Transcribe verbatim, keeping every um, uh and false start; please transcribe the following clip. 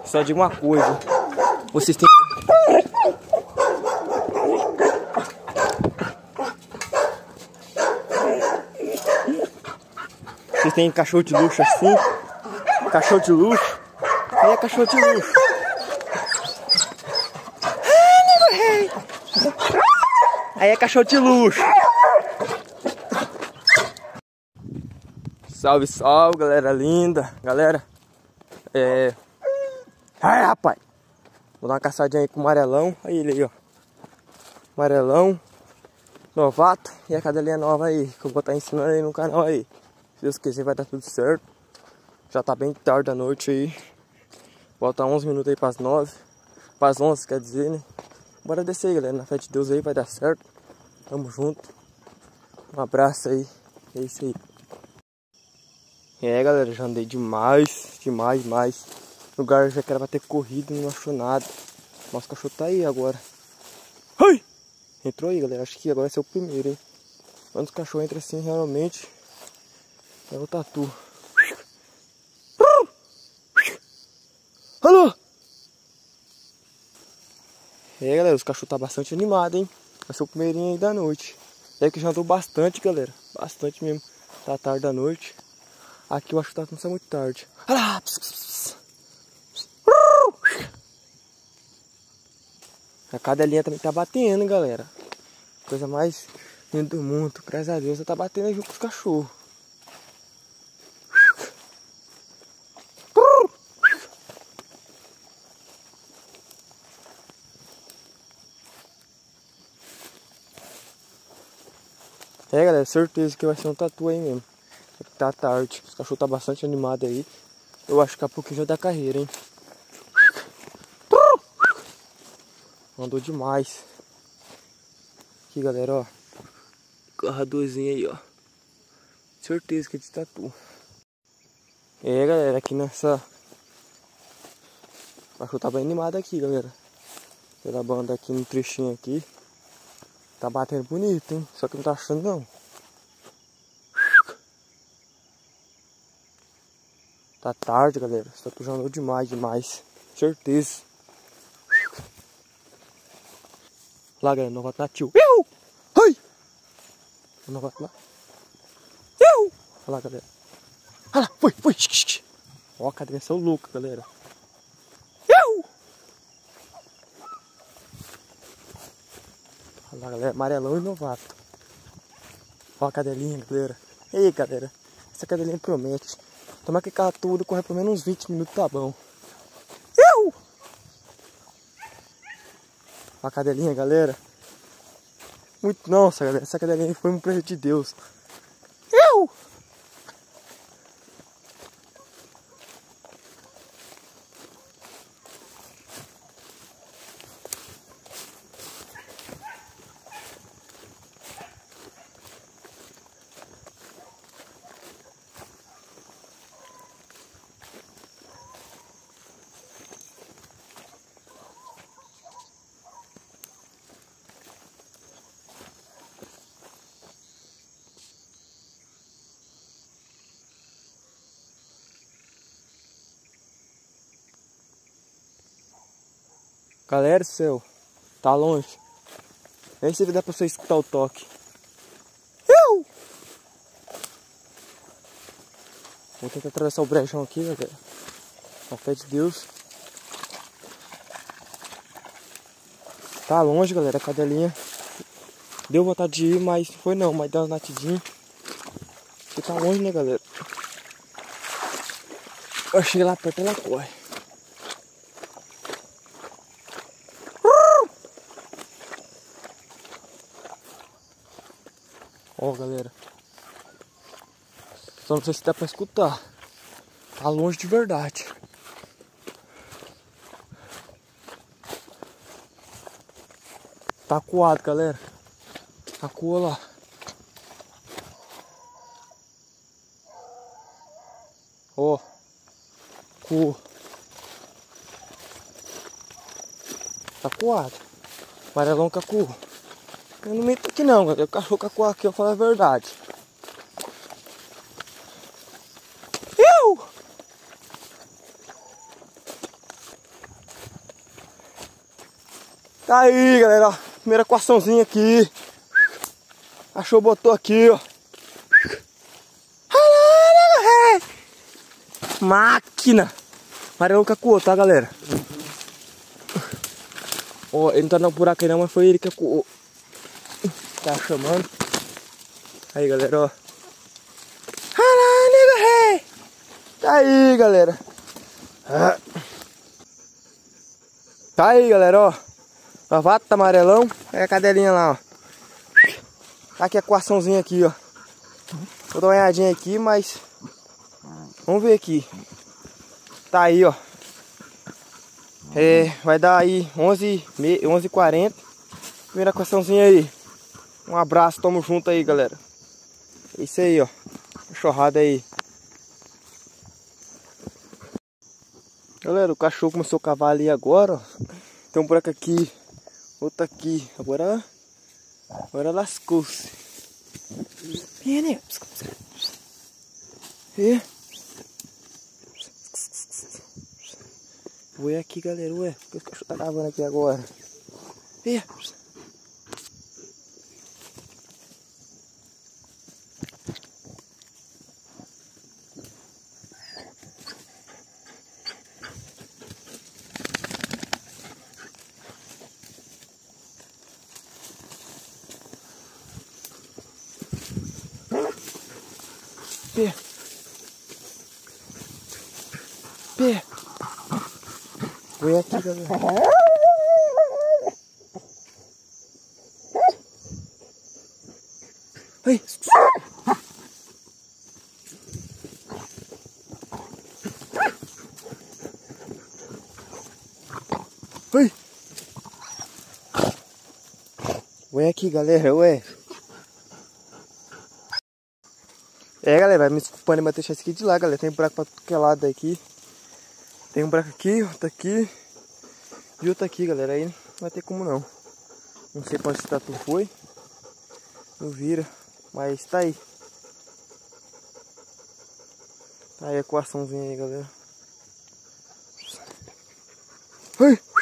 Só digo uma coisa. Vocês têm... Vocês têm cachorro de luxo assim? Cachorro de luxo? Aí é cachorro de luxo. Aí é cachorro de luxo. Salve, salve, galera linda. Galera, é... Ai, rapaz. Vou dar uma caçadinha aí com o amarelão. Aí ele aí, ó. Amarelão. Novato. E a cadelinha nova aí, que eu vou estar ensinando aí no canal aí. Se Deus quiser vai dar tudo certo. Já tá bem tarde da noite aí. Falta onze minutos aí pras nove. Pras onze, quer dizer, né? Bora descer aí, galera. Na fé de Deus aí vai dar certo. Tamo junto. Um abraço aí. É isso aí. É, galera, já andei demais. Demais, demais. O lugar já que era pra ter corrido e não achou nada. Nosso cachorro tá aí agora. Ai! Entrou aí, galera. Acho que agora vai ser o primeiro, hein? Quando os cachorros entram assim, realmente é o tatu. Alô! É, galera, os cachorros tá bastante animados, hein? Vai ser o primeirinho aí da noite. É que já andou bastante, galera. Bastante mesmo. Tá tarde da noite. Aqui eu acho que tá começando muito tarde. Olha lá! Pss, pss, pss. A cadelinha também tá batendo, galera. Coisa mais linda do mundo. Graças a Deus ela tá batendo junto com os cachorros. É, galera, certeza que vai ser um tatu aí mesmo. Tá tarde. Os cachorros tá bastante animados aí. Eu acho que a pouquinho já dá carreira, hein. Andou demais. Aqui, galera, ó. Carradorzinho aí, ó. Certeza que é de tatu. É, galera, aqui nessa... O cachorro tá bem animado aqui, galera. Pela banda aqui no trechinho aqui. Tá batendo bonito, hein. Só que não tá achando, não. Tá tarde, galera. Esse tatu já andou demais, demais. Certeza. Lá, galera, novato na tio. Iu! Ai! O novato lá. Iu! Olha lá, galera. Olha lá, foi, foi. Ó, a cadelinha são louca, galera. Iu! Olha lá, galera, amarelão e novato. Ó a cadelinha, galera. Ei, galera, essa cadelinha promete. Tomar que carro tudo, correr pelo menos uns vinte minutos, tá bom. Iu! A cadelinha, galera. Muito, nossa, galera, essa cadelinha foi um presente de Deus. Eu! Galera do céu, tá longe. Nem sei se dá pra você escutar o toque. Eu! Vou tentar atravessar o brechão aqui, galera. Com a fé de Deus. Tá longe, galera, a cadelinha. Deu vontade de ir, mas não foi não, mas deu uma natidinha. Porque tá longe, né, galera? Eu cheguei lá perto, ela corre. Ó, galera. Só não sei se dá pra escutar. Tá longe de verdade. Tá acuado, galera. Acua lá. Ó. Cu. Tá acuado. Amarelão cacu. Eu não minto aqui não, galera. O cachorro cacu aqui, eu falo a verdade. Eu! Tá aí, galera, ó. Primeira coaçãozinha aqui. Achou, botou aqui, ó. Máquina! Amarelão cacuou, tá, galera? Ó, ele não tá no buraco aí não, mas foi ele que cacuou. Tá chamando. Aí, galera, ó. Tá aí, galera. Tá aí, galera, ó. Novato, tá amarelão. Aí a cadelinha lá, ó. Tá aqui a coaçãozinha aqui, ó. Vou dar uma olhadinha aqui, mas... Vamos ver aqui. Tá aí, ó. É, vai dar aí onze e quarenta. Primeira coaçãozinha aí. Um abraço, tamo junto aí, galera. É isso aí, ó. Cachorrada aí. Galera, o cachorro começou a cavar ali agora, ó. Tem um buraco aqui, outro aqui. Agora, agora lascou-se. E ué aqui, galera, ué. O cachorro tá cavando aqui agora. E Pé. Pé. Foi aqui, galera. Ai. Ai. Ué aqui, galera, ué. É, galera, vai me desculpando, mas deixar esse aqui de lá, galera. Tem um buraco pra todo lado aqui. Tem um buraco aqui, outro aqui. E outro aqui, galera. Aí não vai ter como não. Não sei pra onde esse tatu foi. Não vira. Mas tá aí. Tá aí a coaçãozinha aí, galera. Ai!